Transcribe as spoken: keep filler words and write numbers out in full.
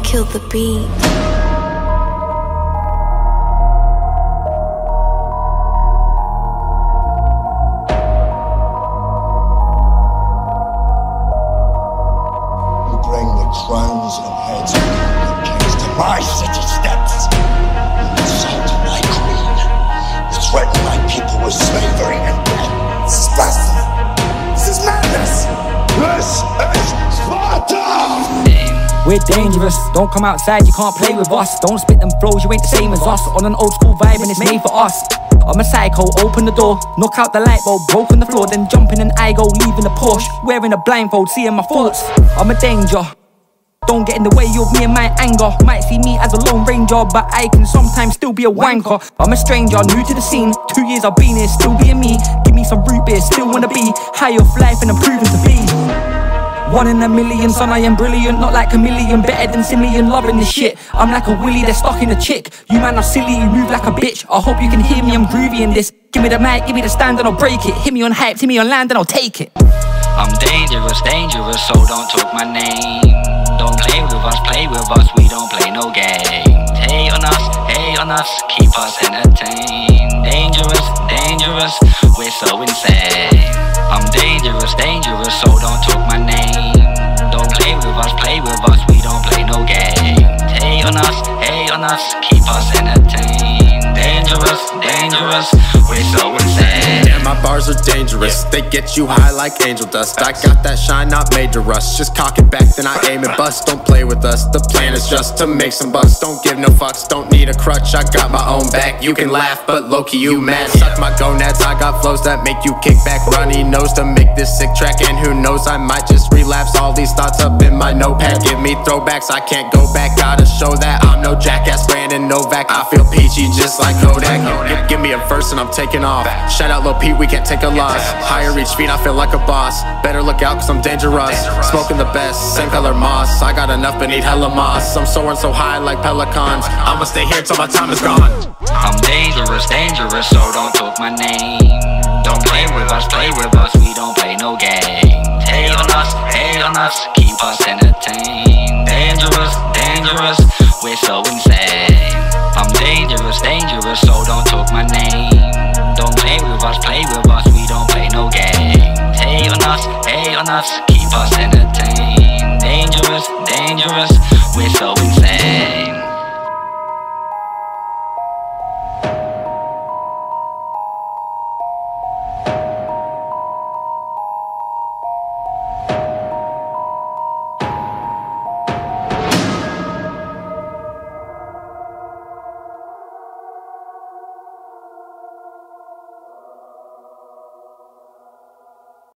kill the beat. Crowns and heads of the kings to my city steps. You insult my queen. You threaten my people with slavery and death. This is blasphemy. This is madness. This is Sparta! We're dangerous, don't come outside, you can't play with us. Don't spit them flows, you ain't the same as us. On an old school vibe and it's made for us. I'm a psycho, open the door, knock out the light bulb, broke on the floor, then jump in and I go, leaving the Porsche. Wearing a blindfold, seeing my thoughts. I'm a danger. Don't get in the way of me and my anger. Might see me as a lone ranger, but I can sometimes still be a wanker. I'm a stranger, new to the scene. Two years I've been here, still being me. Give me some root beer, still wanna be high off life and I'm proven to be one in a million, son, I am brilliant. Not like a million, better than Simeon. Loving this shit, I'm like a willy that's stuck in a chick. You man are silly, you move like a bitch. I hope you can hear me, I'm groovy in this. Give me the mic, give me the stand and I'll break it. Hit me on hype, hit me on land and I'll take it. I'm dangerous, dangerous, so don't talk my name. Don't play with us, play with us, we don't play no games. Hate on us, hate on us, keep us entertained. Dangerous, dangerous, we're so insane. I'm dangerous, dangerous, so don't talk my name. Don't play with us, play with us, we don't play no games. Hate on us, hate on us, keep us entertained. Dangerous, dangerous, we're so insane. Yeah, my bars are dangerous, they get you high like angel dust. I got that shine, not made to rush. Just cock it back, then I aim and bust. Don't play with us, the plan is just to make some bucks. Don't give no fucks, don't need a crutch. I got my own back, you can laugh, but low-key you mad. Suck my gonads, I got flows that make you kick back. Runny nose to make this sick track, and who knows, I might just relapse all these thoughts up in my notepad. Give me throwbacks, I can't go back, gotta show that I'm no jackass. Brandon Novak, I feel peachy just like Kodak. Give, give me a verse and I'm taking off. Shout out Lil Pete, we can't take a loss. Higher reach feet, I feel like a boss. Better look out cause I'm dangerous. Smoking the best, same color moss. I got enough but need hella moss. I'm soaring so high like pelicans. I'ma stay here till my time is gone. I'm dangerous, dangerous, so don't talk my name. Don't play with us, play with us, we don't play no games. Hate on us, hate on us, keep us entertained. Dangerous, dangerous, we're so insane. I'm dangerous, dangerous, so don't talk my name. Don't play with us, play with us, we don't play no games. Hate on us, hate on us, keep us entertained. Dangerous, dangerous, we're so insane.